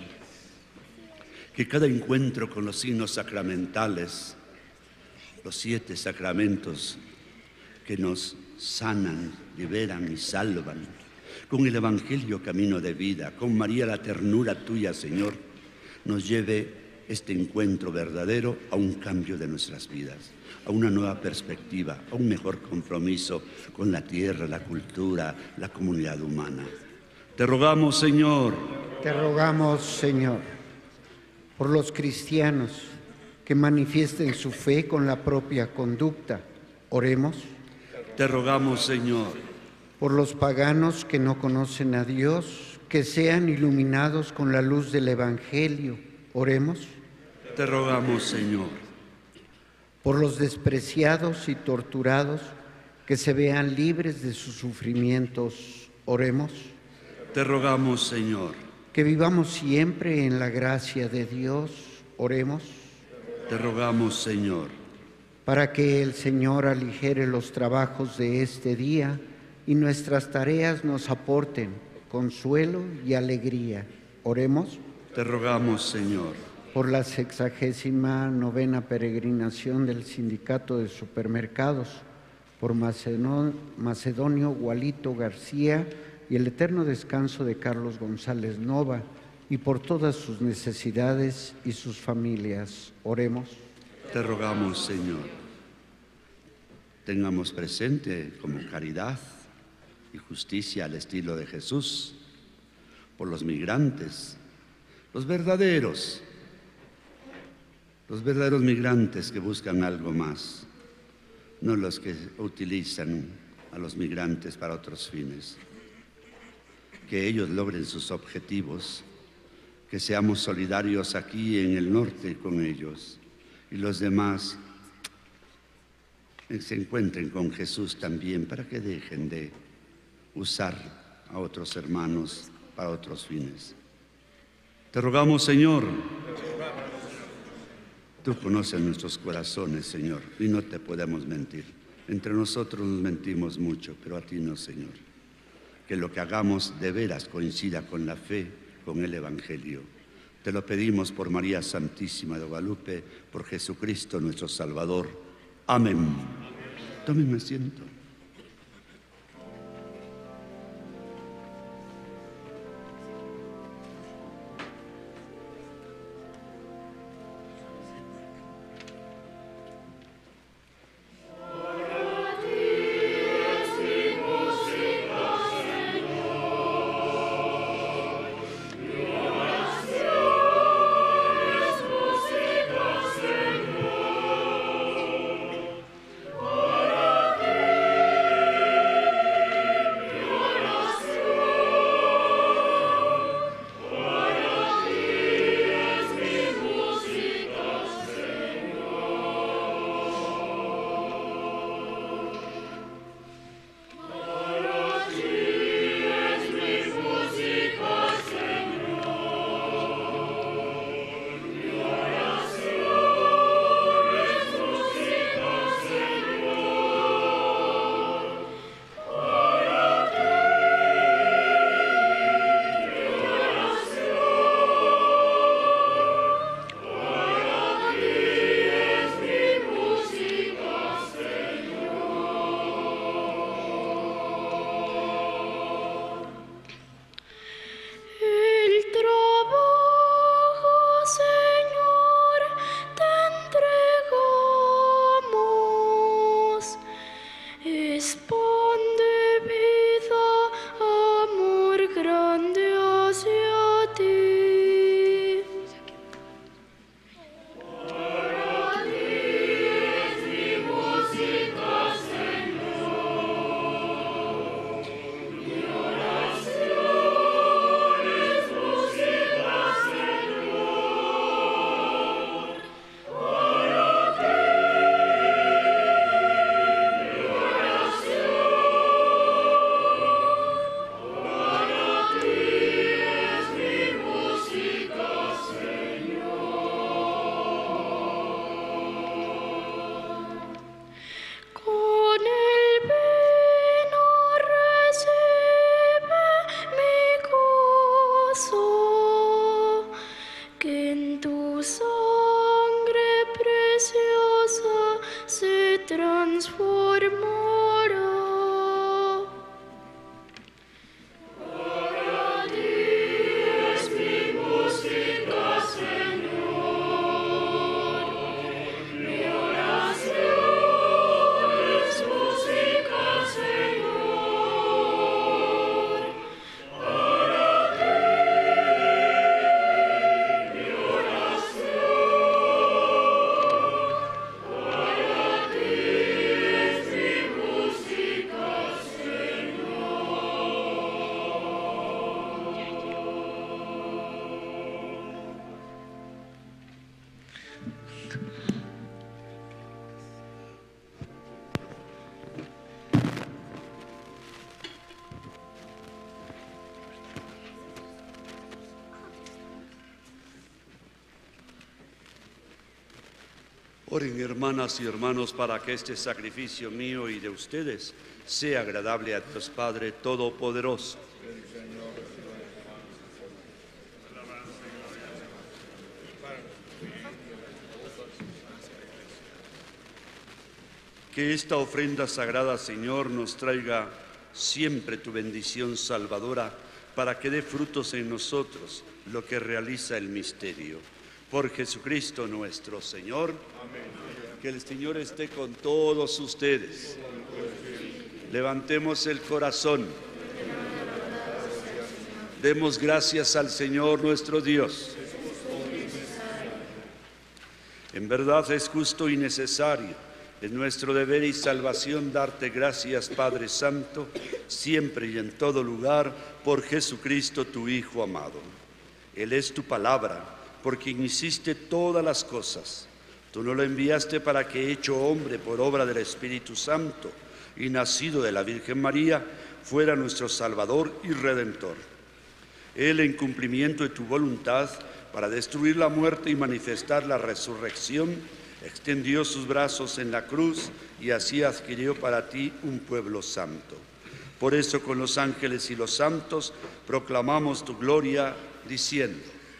que cada encuentro con los signos sacramentales, los 7 sacramentos que nos sanan, liberan y salvan, con el Evangelio camino de vida, con María la ternura tuya, Señor, nos lleve este encuentro verdadero a un cambio de nuestras vidas, a una nueva perspectiva, a un mejor compromiso con la tierra, la cultura, la comunidad humana. Te rogamos, Señor. Te rogamos, Señor, por los cristianos que manifiesten su fe con la propia conducta. Oremos. Te rogamos, Señor. Por los paganos que no conocen a Dios, que sean iluminados con la luz del Evangelio. Oremos. Te rogamos, Señor. Por los despreciados y torturados, que se vean libres de sus sufrimientos. Oremos. Te rogamos, Señor. Que vivamos siempre en la gracia de Dios. Oremos. Te rogamos, Señor. Para que el Señor aligere los trabajos de este día y nuestras tareas nos aporten consuelo y alegría. Oremos. Te rogamos, Señor. Por la 69ª peregrinación del Sindicato de Supermercados, por Macedonio Gualito García y el eterno descanso de Carlos González Nova, y por todas sus necesidades y sus familias. Oremos. Te rogamos, Señor. Tengamos presente como caridad y justicia al estilo de Jesús, por los migrantes, los verdaderos migrantes que buscan algo más, no los que utilizan a los migrantes para otros fines. Que ellos logren sus objetivos, que seamos solidarios aquí en el norte con ellos y los demás se encuentren con Jesús también para que dejen de usar a otros hermanos para otros fines. Te rogamos, Señor. Tú conoces nuestros corazones, Señor, y no te podemos mentir. Entre nosotros nos mentimos mucho, pero a ti no, Señor. Que lo que hagamos de veras coincida con la fe, con el Evangelio. Te lo pedimos por María Santísima de Guadalupe, por Jesucristo nuestro Salvador. Amén. Tomen asiento. Ora Oren, hermanas y hermanos, para que este sacrificio mío y de ustedes sea agradable a Dios Padre Todopoderoso. Que esta ofrenda sagrada, Señor, nos traiga siempre tu bendición salvadora, para que dé frutos en nosotros lo que realiza el misterio. Por Jesucristo nuestro Señor. Amén. Que el Señor esté con todos ustedes. Levantemos el corazón. Demos gracias al Señor nuestro Dios. En verdad es justo y necesario, es nuestro deber y salvación darte gracias, Padre Santo, siempre y en todo lugar, por Jesucristo, tu Hijo amado. Él es tu palabra, por quien hiciste todas las cosas. Tú no lo enviaste para que, hecho hombre por obra del Espíritu Santo y nacido de la Virgen María, fuera nuestro Salvador y Redentor. Él, en cumplimiento de tu voluntad, para destruir la muerte y manifestar la resurrección, extendió sus brazos en la cruz y así adquirió para ti un pueblo santo. Por eso, con los ángeles y los santos, proclamamos tu gloria, diciendo: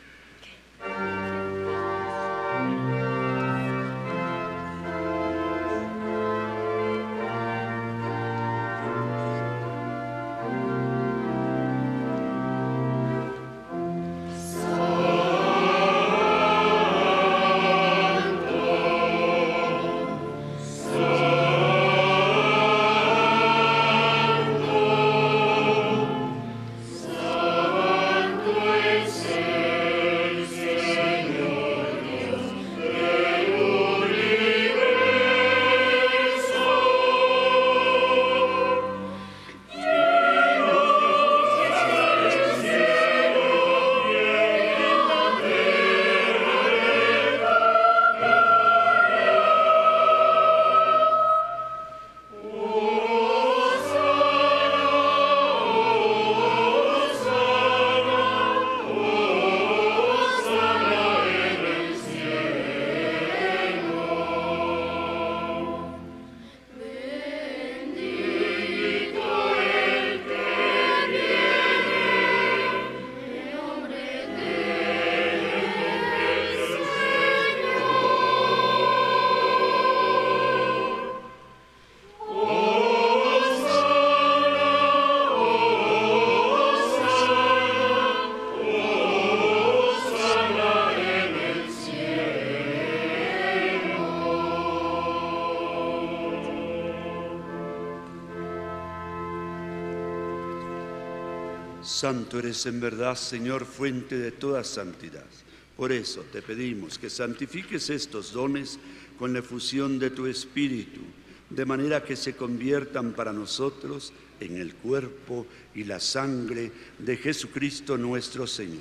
Santo eres en verdad, Señor, fuente de toda santidad. Por eso te pedimos que santifiques estos dones con la efusión de tu Espíritu, de manera que se conviertan para nosotros en el cuerpo y la sangre de Jesucristo nuestro Señor,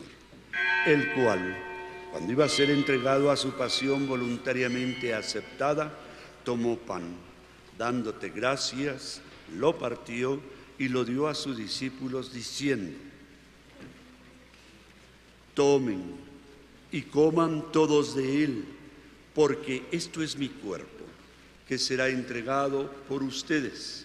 el cual, cuando iba a ser entregado a su pasión voluntariamente aceptada, tomó pan, dándote gracias, lo partió y lo dio a sus discípulos diciendo: tomen y coman todos de él, porque esto es mi cuerpo, que será entregado por ustedes.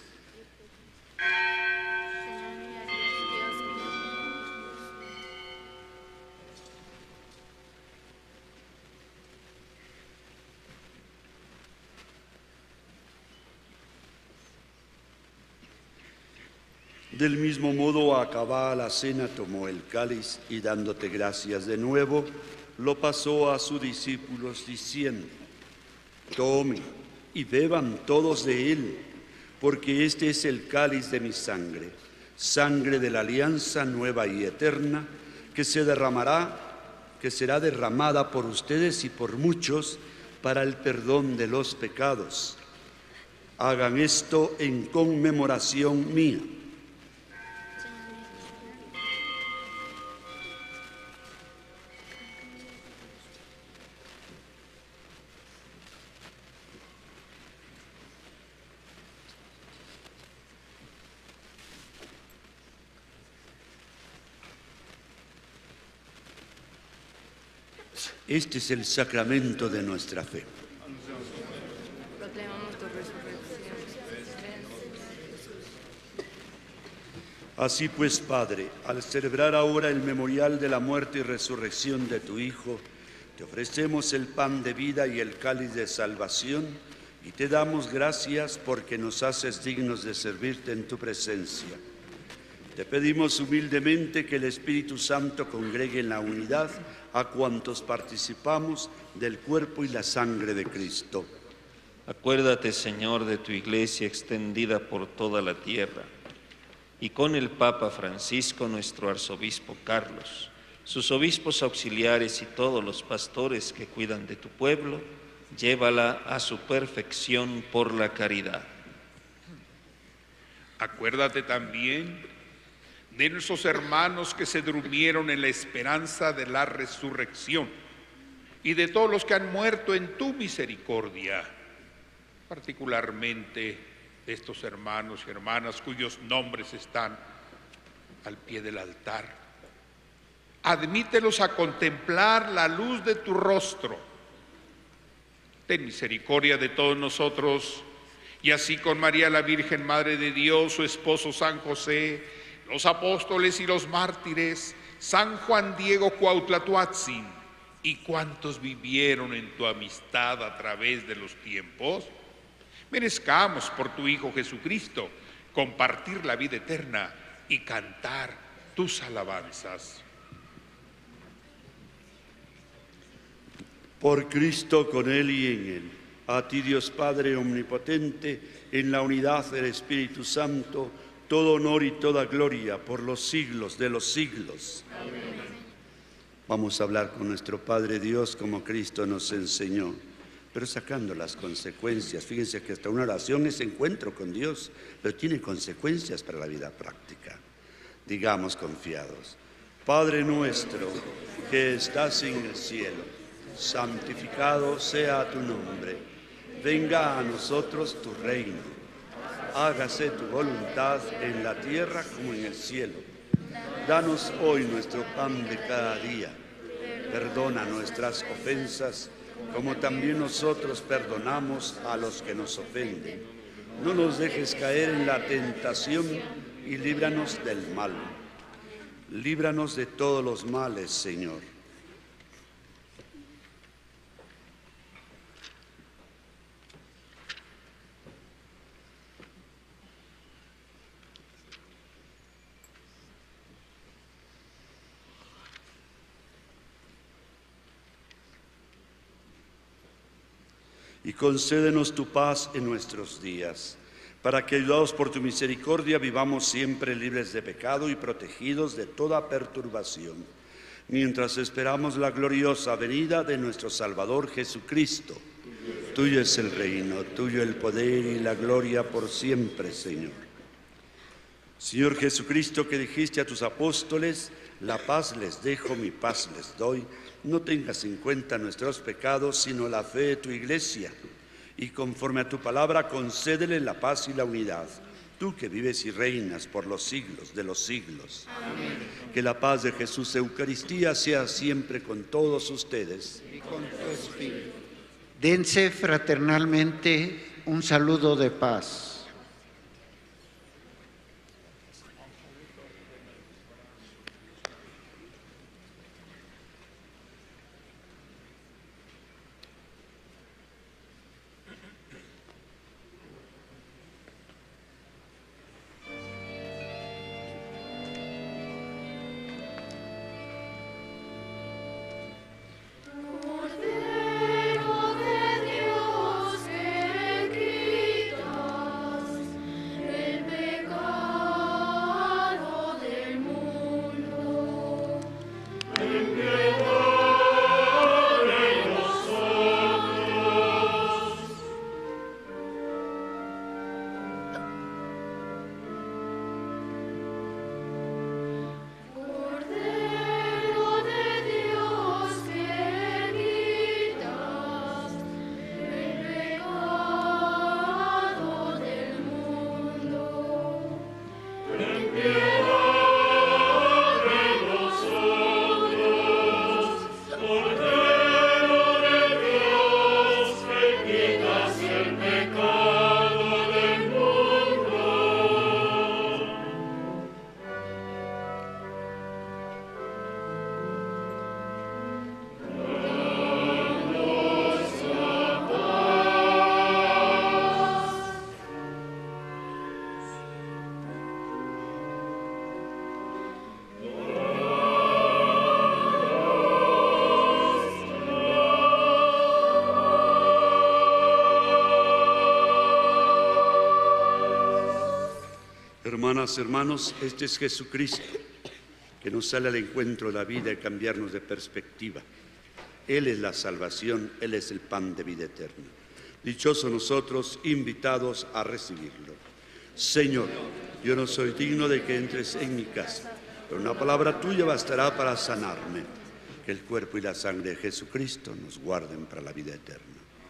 Del mismo modo, acabada la cena, tomó el cáliz y dándote gracias de nuevo, lo pasó a sus discípulos diciendo: tomen y beban todos de él, porque este es el cáliz de mi sangre, sangre de la alianza nueva y eterna, que será derramada por ustedes y por muchos para el perdón de los pecados. Hagan esto en conmemoración mía. Este es el sacramento de nuestra fe. Así pues, Padre, al celebrar ahora el memorial de la muerte y resurrección de tu Hijo, te ofrecemos el pan de vida y el cáliz de salvación, y te damos gracias porque nos haces dignos de servirte en tu presencia. Te pedimos humildemente que el Espíritu Santo congregue en la unidad a cuantos participamos del cuerpo y la sangre de Cristo. Acuérdate, Señor, de tu Iglesia extendida por toda la tierra, y con el Papa Francisco, nuestro arzobispo Carlos, sus obispos auxiliares y todos los pastores que cuidan de tu pueblo, llévala a su perfección por la caridad. Acuérdate también de nuestros hermanos que se durmieron en la esperanza de la resurrección y de todos los que han muerto en tu misericordia, particularmente de estos hermanos y hermanas cuyos nombres están al pie del altar. Admítelos a contemplar la luz de tu rostro. Ten misericordia de todos nosotros, y así con María la Virgen, Madre de Dios, su esposo San José, los apóstoles y los mártires, San Juan Diego Cuauhtlatoatzin, y cuantos vivieron en tu amistad a través de los tiempos, merezcamos por tu Hijo Jesucristo compartir la vida eterna y cantar tus alabanzas. Por Cristo, con Él y en Él, a ti Dios Padre Omnipotente, en la unidad del Espíritu Santo, todo honor y toda gloria por los siglos de los siglos. Amén. Vamos a hablar con nuestro Padre Dios como Cristo nos enseñó, pero sacando las consecuencias. Fíjense que hasta una oración es encuentro con Dios, pero tiene consecuencias para la vida práctica. Digamos confiados: Padre nuestro que estás en el cielo, santificado sea tu nombre. Venga a nosotros tu reino. Hágase tu voluntad en la tierra como en el cielo. Danos hoy nuestro pan de cada día. Perdona nuestras ofensas, como también nosotros perdonamos a los que nos ofenden. No nos dejes caer en la tentación y líbranos del mal. Líbranos de todos los males, Señor. Y concédenos tu paz en nuestros días, para que, ayudados por tu misericordia, vivamos siempre libres de pecado y protegidos de toda perturbación, mientras esperamos la gloriosa venida de nuestro Salvador Jesucristo. Tuyo es el reino, tuyo el poder y la gloria por siempre, Señor. Señor Jesucristo, que dijiste a tus apóstoles: la paz les dejo, mi paz les doy. No tengas en cuenta nuestros pecados, sino la fe de tu Iglesia. Y conforme a tu palabra, concédele la paz y la unidad. Tú que vives y reinas por los siglos de los siglos. Amén. Que la paz de Jesús Eucaristía sea siempre con todos ustedes. Y con tu espíritu. Dense fraternalmente un saludo de paz. Cordero de Dios que quitas Hermanas, hermanos, este es Jesucristo, que nos sale al encuentro de la vida y cambiarnos de perspectiva. Él es la salvación, Él es el pan de vida eterna. Dichosos nosotros, invitados a recibirlo. Señor, yo no soy digno de que entres en mi casa, pero una palabra tuya bastará para sanarme. Que el cuerpo y la sangre de Jesucristo nos guarden para la vida eterna.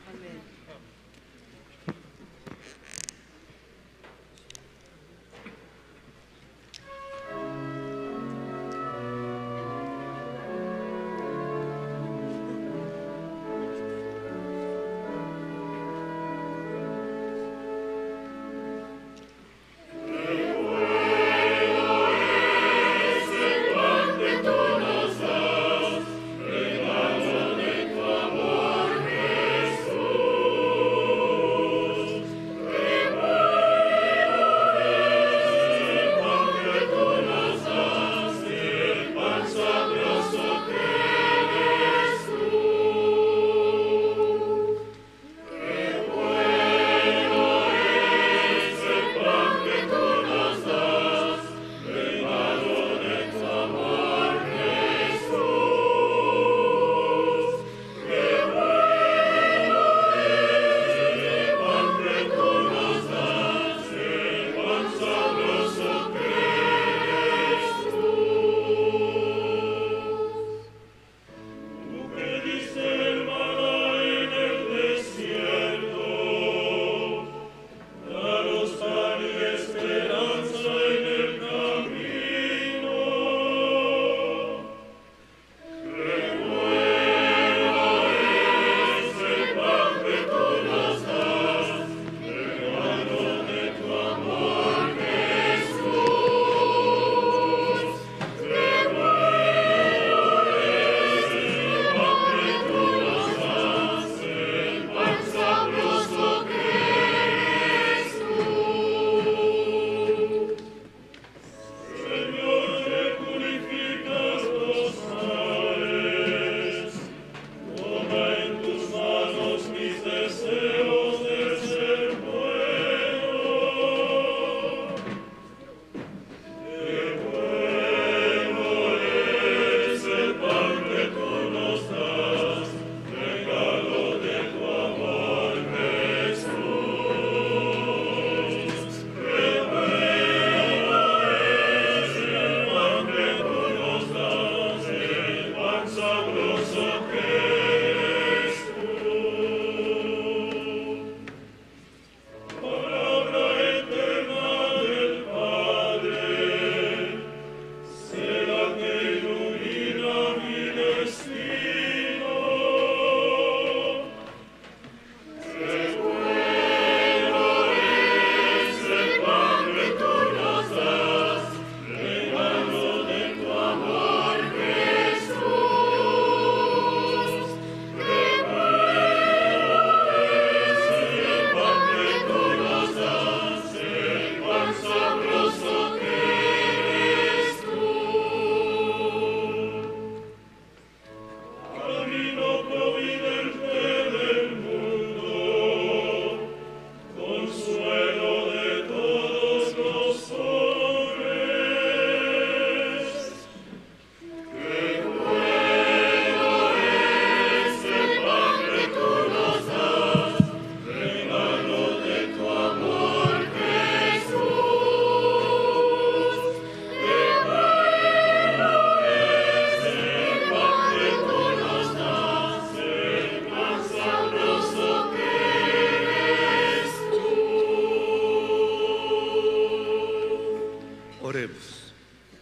Oremos.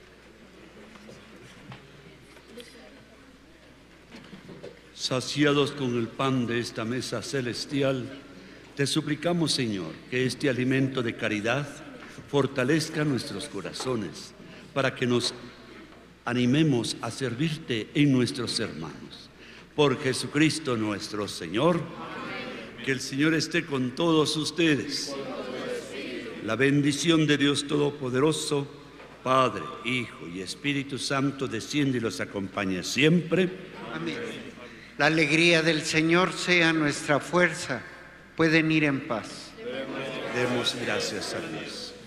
Saciados con el pan de esta mesa celestial, te suplicamos, Señor, que este alimento de caridad fortalezca nuestros corazones para que nos animemos a servirte en nuestros hermanos. Por Jesucristo nuestro Señor. Amén. Que el Señor esté con todos ustedes. La bendición de Dios Todopoderoso, Padre, Hijo y Espíritu Santo, desciende y los acompañe siempre. Amén. La alegría del Señor sea nuestra fuerza. Pueden ir en paz. Demos gracias a Dios.